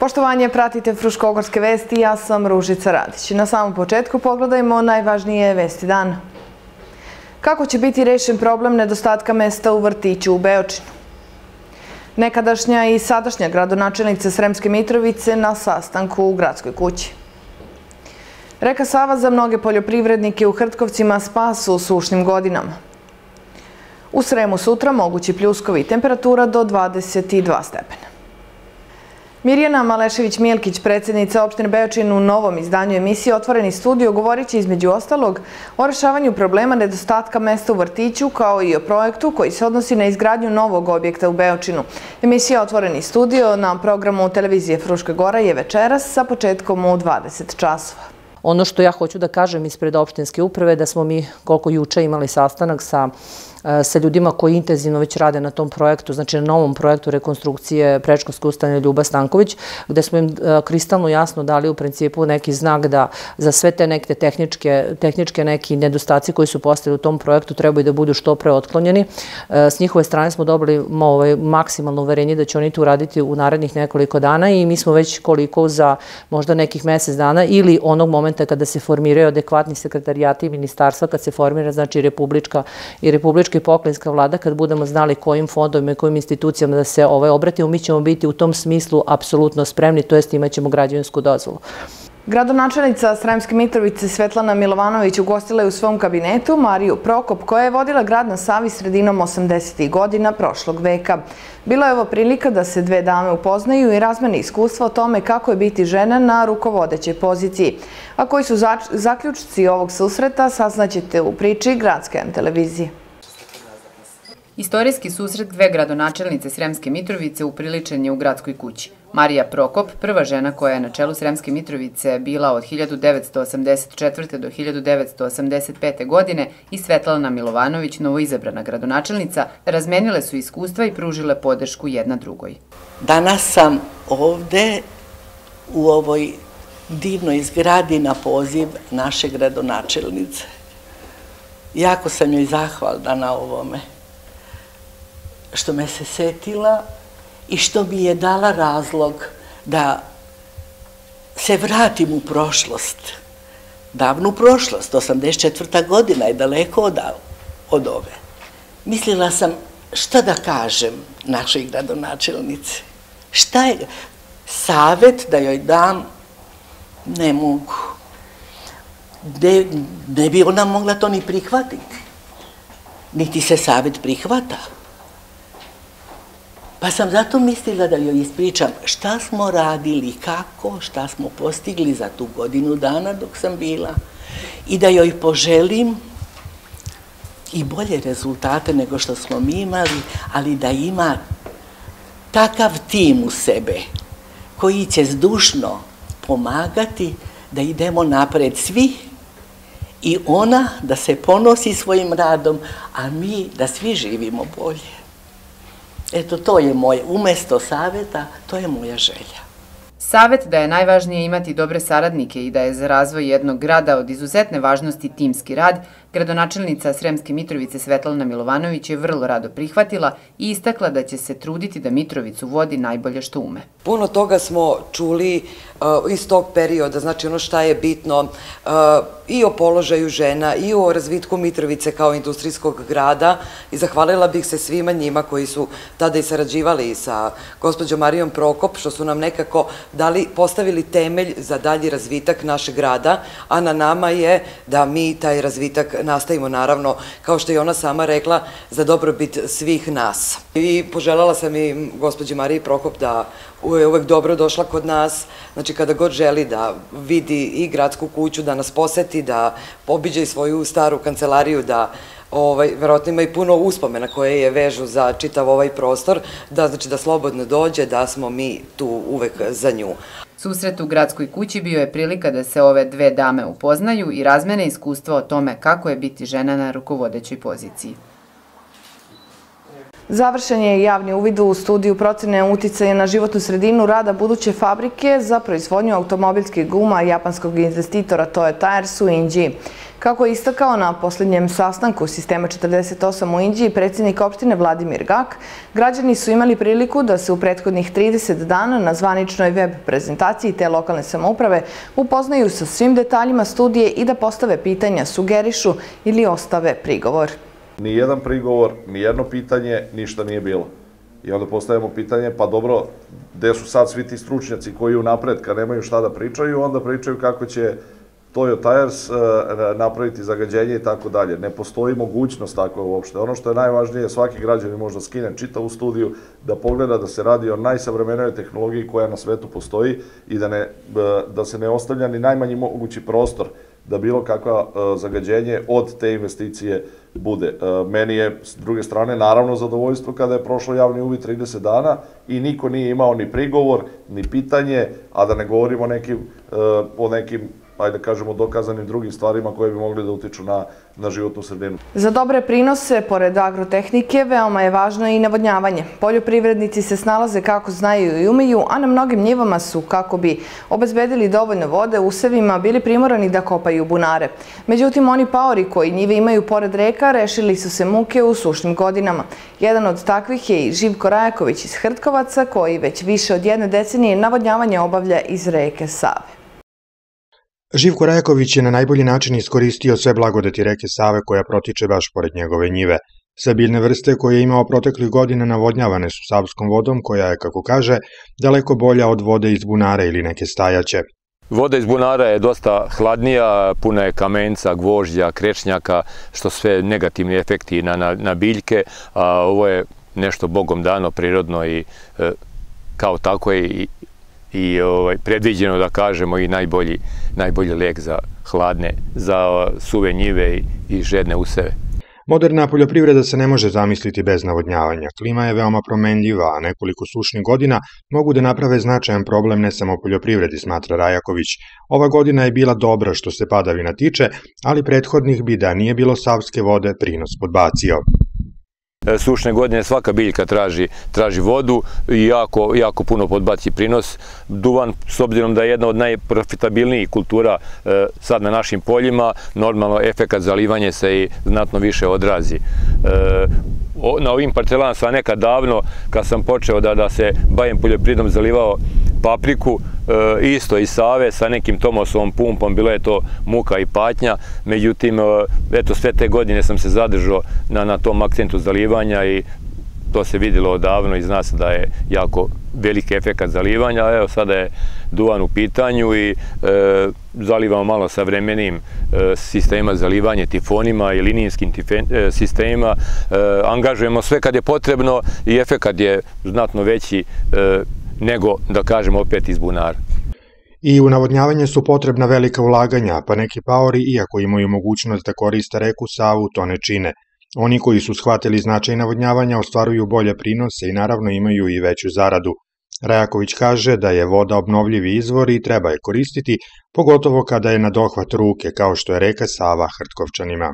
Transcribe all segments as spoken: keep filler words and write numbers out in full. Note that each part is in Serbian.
Poštovanje, pratite Fruškogorske vesti, ja sam Ružica Radić. Na samom početku pogledajmo najvažnije vesti dana. Kako će biti rešen problem nedostatka mesta u vrtiću u Beočinu? Nekadašnja i sadašnja gradonačelnica Sremske Mitrovice na sastanku u Gradskoj kući. Reka Sava za mnoge poljoprivrednike u Hrtkovcima spas u sušnim godinama. U Sremu sutra mogući pljuskovi, temperatura do dvadeset dva stepena. Mirjana Malešević-Milkić, predsjednica opštine Beočin, u novom izdanju emisije Otvoreni studio govorit će između ostalog o rešavanju problema nedostatka mesta u vrtiću kao i o projektu koji se odnosi na izgradnju novog objekta u Beočinu. Emisija Otvoreni studio na programu televizije Fruška Gora je večeras sa početkom u dvadeset časova. Ono što ja hoću da kažem ispred opštinske uprave da smo mi koliko juče imali sastanak sa sa ljudima koji intenzivno već rade na tom projektu, znači na novom projektu rekonstrukcije predškolske ustanove Ljuba Stanković, gde smo im kristalno jasno dali u principu neki znak da za sve te neke tehničke neki nedostaci koji su postali u tom projektu trebaju da budu što pre otklonjeni. S njihove strane smo dobili maksimalno uverenje da će oni to uraditi u narednih nekoliko dana i mi smo već koliko za možda nekih mesec dana ili onog momenta kada se formiraju adekvatni sekretarijati i ministarstva, kad se formira znači republička i republička i pokrajinska vlada, kad budemo znali kojim fondovima i kojim institucijama da se obratimo, mi ćemo biti u tom smislu apsolutno spremni, to jest imat ćemo građevinsku dozvolu. Gradonačelnica Sremske Mitrovice Svetlana Milovanović ugostila je u svom kabinetu Mariju Prokop, koja je vodila grad na Savi sredinom osamdesetih godina prošlog veka. Bila je ovo prilika da se dve dame upoznaju i razmene iskustva o tome kako je biti žena na rukovodećoj poziciji. A koji su zaključci ovog susreta saznaćete u priči Gradske M televizije. Istorijski susret dve gradonačelnice Sremske Mitrovice upriličen je u Gradskoj kući. Marija Prokop, prva žena koja je na čelu Sremske Mitrovice bila od hiljadu devetsto osamdeset četvrte. do hiljadu devetsto osamdeset pete. godine i Svetlana Milovanović, novoizabrana gradonačelnica, razmenile su iskustva i pružile podršku jedna drugoj. Danas sam ovde u ovoj divnoj zgradi na poziv naše gradonačelnice. Jako sam joj zahvalna na ovome što me se setila i što mi je dala razlog da se vratim u prošlost. Davnu prošlost, osamdeset četvrta. godina je daleko od ove. Mislila sam šta da kažem našoj gradonačelnici. Šta je savet da joj dam, ne mogu. Ne bi ona mogla to ni prihvatiti. Niti se savet prihvata. Pa sam zato mislila da joj ispričam šta smo radili, kako, šta smo postigli za tu godinu dana dok sam bila i da joj poželim i bolje rezultate nego što smo mi imali, ali da ima takav tim u sebe koji će zdušno pomagati da idemo napred svi i ona da se ponosi svojim radom, a mi da svi živimo bolje. Eto, to je moje, umesto saveta, to je moja želja. Savet da je najvažnije imati dobre saradnike i da je za razvoj jednog grada od izuzetne važnosti timski rad, gradonačelnica Sremske Mitrovice Svetlana Milovanović je vrlo rado prihvatila i istakla da će se truditi da Mitrovicu vodi najbolje što ume. Puno toga smo čuli iz tog perioda, znači ono šta je bitno i o položaju žena i o razvitku Mitrovice kao industrijskog grada i zahvalila bih se svima njima koji su tada i sarađivali sa gospođom Marijom Prokop, što su nam nekako postavili temelj za dalji razvitak našeg grada, a na nama je da mi taj razvitak nastavimo, naravno, kao što je ona sama rekla, za dobrobit svih nas. I poželjala sam i gospođi Mariji Prokop da je uvek dobro došla kod nas, znači kada god želi da vidi i Gradsku kuću, da nas poseti, da obiđe i svoju staru kancelariju, da verovatno ima i puno uspomena koje je vežu za čitav ovaj prostor, da znači da slobodno dođe, da smo mi tu uvek za nju. Susret u Gradskoj kući bio je prilika da se ove dve dame upoznaju i razmene iskustva o tome kako je biti žena na rukovodećoj poziciji. Završen je javni uvid u studiju procene uticaja na životnu sredinu rada buduće fabrike za proizvodnju automobilskih guma japanskog investitora Toyo Tires u Inđiji. Kako je istakao na posljednjem sastanku Sistema četrdeset osam u Inđiji predsjednik opštine Vladimir Gak, građani su imali priliku da se u prethodnih trideset dana na zvaničnoj web prezentaciji te lokalne samouprave upoznaju sa svim detaljima studije i da postave pitanja, sugerišu ili ostave prigovor. Ni jedan prigovor, ni jedno pitanje, ništa nije bilo. I onda postavljamo pitanje, pa dobro, gde su sad svi ti stručnjaci koji unapred, kad nemaju šta da pričaju, onda pričaju kako će Toyo Tires napraviti zagađenje i tako dalje. Ne postoji mogućnost takva uopšte. Ono što je najvažnije, svaki građanin može da skine čitavu studiju, da pogleda da se radi o najsavremenijoj tehnologiji koja na svetu postoji i da se ne ostavlja ni najmanji mogući prostor da bilo kakva zagađenje od te investicije bude. Meni je, s druge strane, naravno zadovoljstvo kada je prošlo javni uvid trideset dana i niko nije imao ni prigovor, ni pitanje, a da ne govorimo o nekim, ajde da kažemo, dokazanim drugim stvarima koje bi mogli da utiču na životnu sredinu. Za dobre prinose, pored agrotehnike, veoma je važno i navodnjavanje. Poljoprivrednici se snalaze kako znaju i umeju, a na mnogim njivama su, kako bi obezbedili dovoljno vode usevima, bili primorani da kopaju bunare. Međutim, oni paori koji njive imaju pored reka rešili su se muke u sušnim godinama. Jedan od takvih je i Živko Rajaković iz Hrtkovaca, koji već više od jedne decenije navodnjavanje obavlja iz reke Save. Živko Rajaković je na najbolji način iskoristio sve blagodeti reke Save koja protiče baš pored njegove njive. Sve biljne vrste koje je imao proteklih godina navodnjavane su savskom vodom koja je, kako kaže, daleko bolja od vode iz bunara ili neke stajaće. Voda iz bunara je dosta hladnija, puna je kamenca, gvožđa, krečnjaka, što sve negativni efekti na biljke, a ovo je nešto bogom dano, prirodno i kao tako je i i predviđeno, da kažemo, i najbolji lek za hladne, za suve njive i žedne useve. Moderna poljoprivreda se ne može zamisliti bez navodnjavanja. Klima je veoma promenljiva, a nekoliko sušnih godina mogu da naprave značajan problem ne samo poljoprivredi, smatra Rajaković. Ova godina je bila dobra što se padavina tiče, ali prethodnih bi, da nije bilo savske vode, prinos podbacio. Sušne godine svaka biljka traži vodu i jako puno podbaci prinos. Duvan, s obzirom da je jedna od najprofitabilnijih kultura sad na našim poljima, normalno efekat zalivanja se i znatno više odrazi. Na ovim parcelama sam nekad davno, kad sam počeo da se bavim poljoprivredom, zalivao papriku, isto iz Save, sa nekim Tomasovom pumpom, bilo je to muka i patnja, međutim, eto, sve te godine sam se zadržao na tom akcentu zalivanja i to se vidjelo odavno i zna se da je jako veliki efekat zalivanja. Evo, sada je duvan u pitanju i zalivamo malo savremenim sistema zalivanja, tifonima i linijskim sistemima. Angažujemo sve kad je potrebno i efekat je znatno veći nego, da kažemo, opet iz bunara. I u navodnjavanje su potrebna velika ulaganja, pa neki paori, iako imaju mogućnost da koriste reku Savu, to ne čine. Oni koji su shvatili značaj navodnjavanja ostvaruju bolje prinose i naravno imaju i veću zaradu. Rajaković kaže da je voda obnovljivi izvor i treba je koristiti, pogotovo kada je na dohvat ruke, kao što je reka Sava Hrtkovčanima.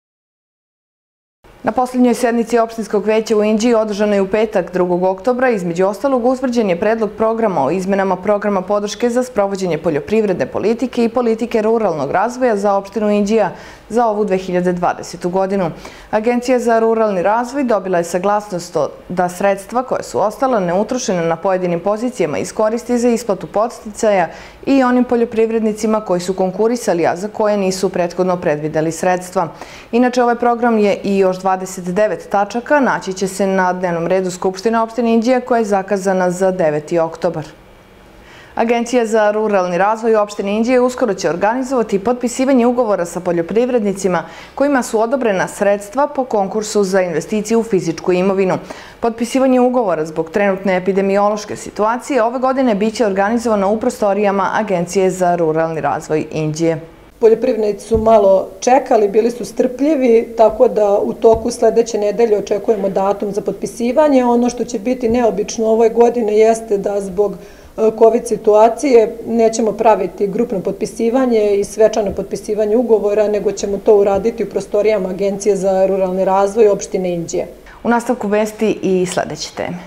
Na posljednjoj sednici opštinskog veća u Inđiji održanoj u petak drugog oktobra, između ostalog, utvrđen je predlog programa o izmenama programa podrške za sprovođenje poljoprivredne politike i politike ruralnog razvoja za opštinu Inđija za ovu dve hiljade dvadesetu godinu. Agencija za ruralni razvoj dobila je saglasnost da sredstva koja su ostala neutrošena na pojedinim pozicijama iskoristi za isplatu podsticaja i onim poljoprivrednicima koji su konkurisali, a za koje nisu prethodno predvideli sredstva. Inače, ovaj program je i još dvadeset devet tačaka, naći će se na dnevnom redu Skupštine opštine Inđija koja je zakazana za deveti oktobar. Agencija za ruralni razvoj opštine Inđije uskoro će organizovati potpisivanje ugovora sa poljoprivrednicima kojima su odobrena sredstva po konkursu za investiciju u fizičku imovinu. Potpisivanje ugovora zbog trenutne epidemiološke situacije ove godine biće organizovano u prostorijama Agencije za ruralni razvoj Inđije. Poljoprivrednici su malo čekali, bili su strpljivi, tako da u toku sledeće nedelje očekujemo datum za potpisivanje. Ono što će biti neobično ove godine jeste da zbog COVID situacije nećemo praviti grupno potpisivanje i svečano potpisivanje ugovora, nego ćemo to uraditi u prostorijama Agencije za ruralni razvoj opštine Inđije. U nastavku vesti i sledeće teme.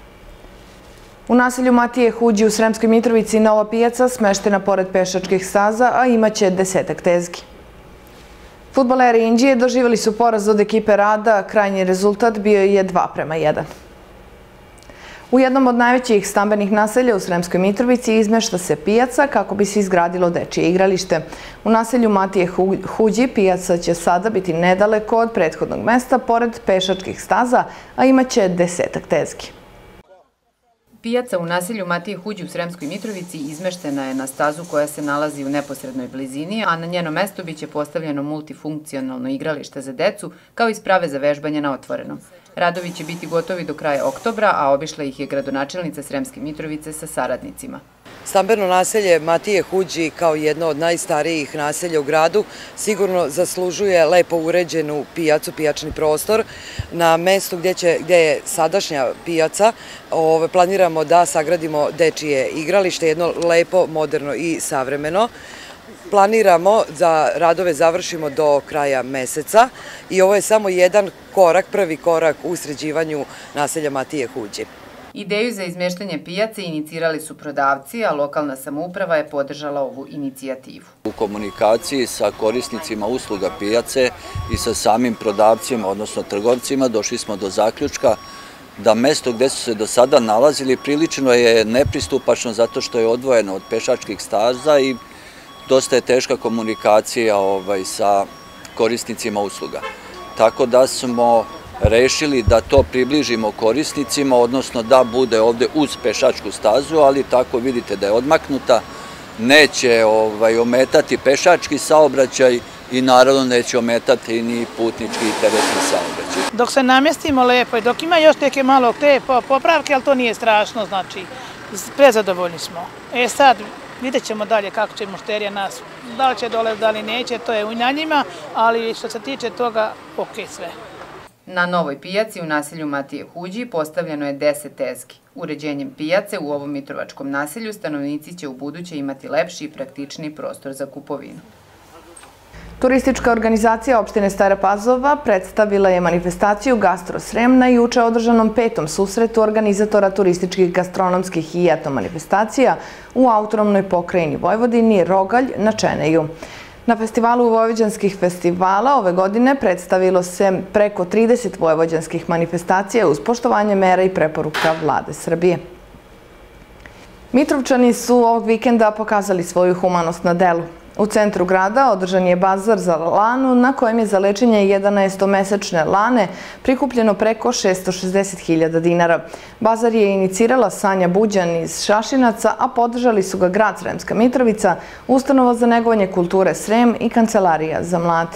U naselju Matije Huđi u Sremskoj Mitrovici nova pijaca smeštena pored pešačkih staza, a imaće desetak tezgi. Fudbaleri Inđije doživjeli su poraz od ekipe Rada, krajnji rezultat bio je dva prema jedan. U jednom od najvećih stambenih naselja u Sremskoj Mitrovici izmešta se pijaca kako bi se izgradilo dečije igralište. U naselju Matije Huđi pijaca će sada biti nedaleko od prethodnog mesta pored pešačkih staza, a imaće desetak tezgi. Pijaca u naselju Matije Huđi u Sremskoj Mitrovici izmeštena je na stazu koja se nalazi u neposrednoj blizini, a na njeno mesto biće postavljeno multifunkcionalno igralište za decu, kao i sprave za vežbanje na otvorenom. Radovi će biti gotovi do kraja oktobra, a obišla ih je gradonačelnica Sremske Mitrovice sa saradnicima. Stambeno naselje Matije Huđi kao jedno od najstarijih naselja u gradu sigurno zaslužuje lepo uređenu pijacu, pijačni prostor. Na mestu gdje je sadašnja pijaca planiramo da sagradimo dečije igralište, jedno lepo, moderno i savremeno. Planiramo da radove završimo do kraja meseca i ovo je samo jedan korak, prvi korak u sređivanju naselja Matije Huđi. Ideju za izmeštanje pijace inicirali su prodavci, a lokalna samouprava je podržala ovu inicijativu. U komunikaciji sa korisnicima usluga pijace i sa samim prodavcima, odnosno trgovcima, došli smo do zaključka da mesto gde su se do sada nalazili prilično je nepristupačno zato što je odvojeno od pešačkih staza i dosta je teška komunikacija sa korisnicima usluga. Tako da smo rešili da to približimo korisnicima, odnosno da bude ovde uz pešačku stazu, ali tako vidite da je odmaknuta, neće ometati pešački saobraćaj i naravno neće ometati ni putnički i teretni saobraćaj. Dok se namjestimo lepo i dok ima još neke malo te popravke, ali to nije strašno, znači prezadovoljni smo. E sad, vidjet ćemo dalje kako će mušterija nas, da li će dole, da li neće, to je u njima, ali što se tiče toga, ok sve. Na novoj pijaci u naselju Matije Huđi postavljeno je deset tezgi. Uređenjem pijace u ovom mitrovačkom naselju stanovnici će u buduće imati lepši i praktičniji prostor za kupovinu. Turistička organizacija opštine Stara Pazova predstavila je manifestaciju Gastro Srem na juče održanom petom susretu organizatora turističkih, gastronomskih i etno manifestacija u autonomnoj pokrajini Vojvodini Rogalj na Čeneju. Na festivalu vojvođanskih festivala ove godine predstavilo se preko trideset vojvođanskih manifestacija uz poštovanje mera i preporuka Vlade Srbije. Mitrovčani su ovog vikenda pokazali svoju humanost na delu. U centru grada održan je bazar za lanu na kojem je za lečenje jedanaestomesečne lane prikupljeno preko šesto šezdeset hiljada dinara. Bazar je inicirala Sanja Buđan iz Šašinaca, a podržali su ga grad Sremska Mitrovica, Ustanova za negovanje kulture Srem i Kancelarija za mlade.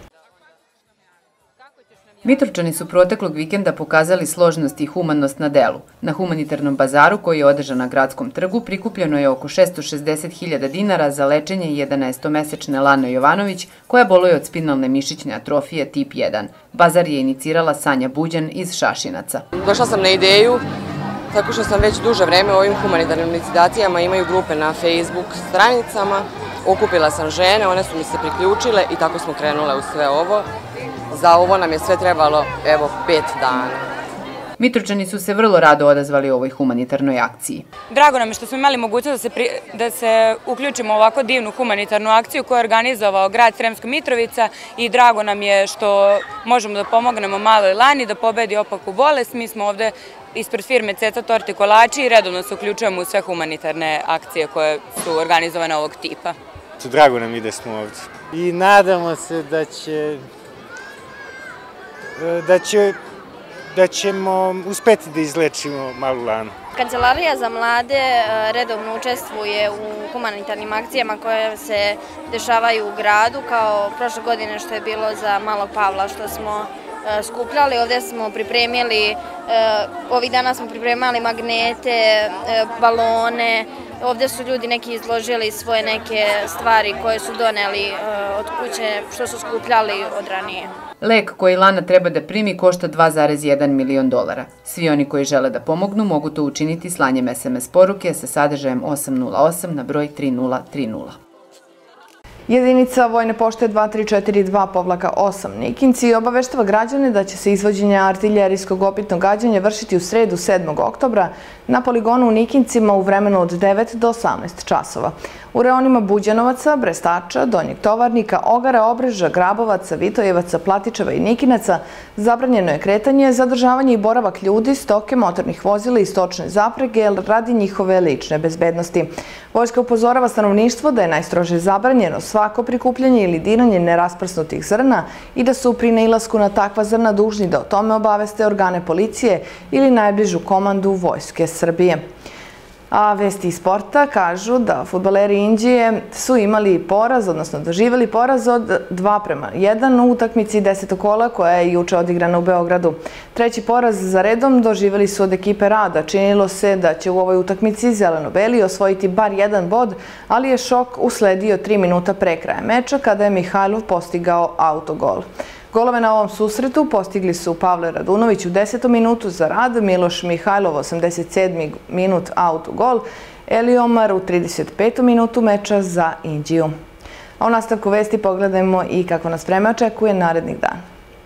Mitrovčani su proteklog vikenda pokazali složnost i humanost na delu. Na humanitarnom bazaru koji je održan na Gradskom trgu prikupljeno je oko šesto šezdeset hiljada dinara za lečenje jedanaestomesečne Lane Jovanović koja boluje od spinalne mišićne atrofije tip jedan. Bazar je inicirala Sanja Buđan iz Šašinaca. Došla sam na ideju tako što sam već duže vreme u ovim humanitarnim licitacijama, imaju grupe na Facebook stranicama, okupila sam žene, one su mi se priključile i tako smo krenule u sve ovo. Za ovo nam je sve trebalo, evo, pet dana. Mitrovčani su se vrlo rado odazvali ovoj humanitarnoj akciji. Drago nam je što smo imali mogućnost da se uključimo u ovako divnu humanitarnu akciju koju je organizovao grad Sremska Mitrovica i drago nam je što možemo da pomognemo maloj Lani da pobedi opaku bolest. Mi smo ovde ispred firme Ceca torte i kolači i redovno se uključujemo u sve humanitarne akcije koje su organizovane ovog tipa. Drago nam je da smo ovde i nadamo se da će Da, će, da ćemo uspeti da izlečimo malu Lanu. Kancelarija za mlade redovno učestvuje u humanitarnim akcijama koje se dešavaju u gradu, kao prošle godine što je bilo za Malog Pavla što smo skupljali. Ovdje smo pripremili, ovih dana smo pripremali magnete, balone. Ovdje su ljudi neki izložili svoje neke stvari koje su doneli od kuće, što su skupljali od ranije. Lek koji Lana treba da primi košta dva zarez jedan milion dolara. Svi oni koji žele da pomognu mogu to učiniti slanjem es em es poruke sa sadržajem osam nula osam na broj tri nula tri nula. Jedinica Vojne pošte dva tri četiri dva osam Nikinci obaveštava građane da će se izvođenje artiljerijskog opitnog gađanja vršiti u sredu sedmog oktobra na poligonu u Nikincima u vremenu od devet do osamnaest časova. U reonima Buđanovaca, Brestača, Donjeg Tovarnika, Ogara, Obreža, Grabovaca, Vitojevaca, Platičeva i Nikinaca zabranjeno je kretanje, zadržavanje i boravak ljudi, stoke, motornih vozila i stočne zaprege radi njihove lične bezbednosti. Vojska upozorava stanovništvo da je najstrože zabranjeno svako prikupljanje ili diranje nerasprsnutih zrna i da su pri nailasku na takva zrna dužni da o tome obaveste organe policije ili najbližu komandu Vojske Srbije. A vesti iz sporta kažu da fudbaleri Inđije su imali poraz, odnosno doživjeli poraz od dva prema jedan u utakmici desetog kola koja je juče odigrana u Beogradu. Treći poraz za redom doživjeli su od ekipe Rada. Činilo se da će u ovoj utakmici zeleno-beli osvojiti bar jedan bod, ali je šok usledio tri minuta pre kraja meča kada je Mihajlov postigao autogol. Golove na ovom susretu postigli su Pavle Radunović u desetom minutu za Rad, Miloš Mihajlov osamdeset sedmi minut autogol, Eli Omar u trideset petom minutu meča za Inđiju. A u nastavku vesti pogledajmo i kako nas vreme očekuje narednih dana.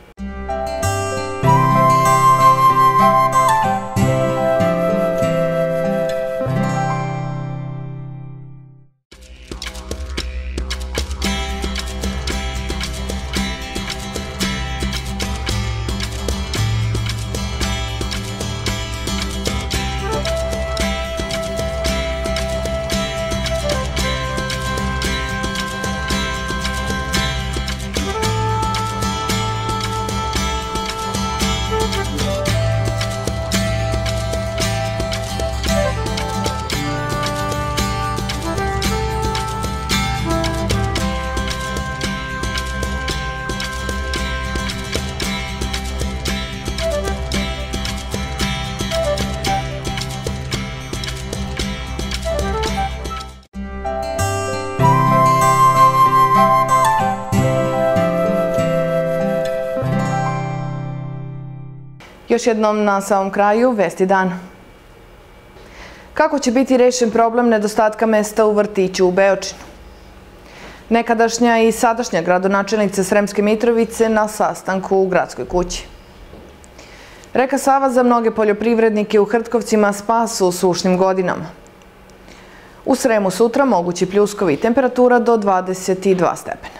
Još jednom na samom kraju vesti dana. Kako će biti rešen problem nedostatka mesta u vrtiću u Beočinu? Nekadašnja i sadašnja gradonačelnica Sremske Mitrovice na sastanku u Gradskoj kući. Reka Sava za mnoge poljoprivrednike u Hrtkovcima spas u sušnim godinama. U Sremu sutra mogući pljuskovi, temperatura do dvadeset dva stepena.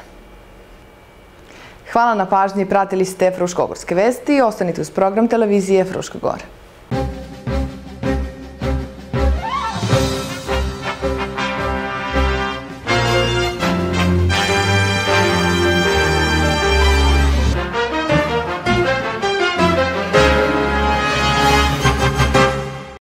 Hvala na pažnji, pratili ste Fruškogorske vesti i ostanite uz program televizije Fruška Gora.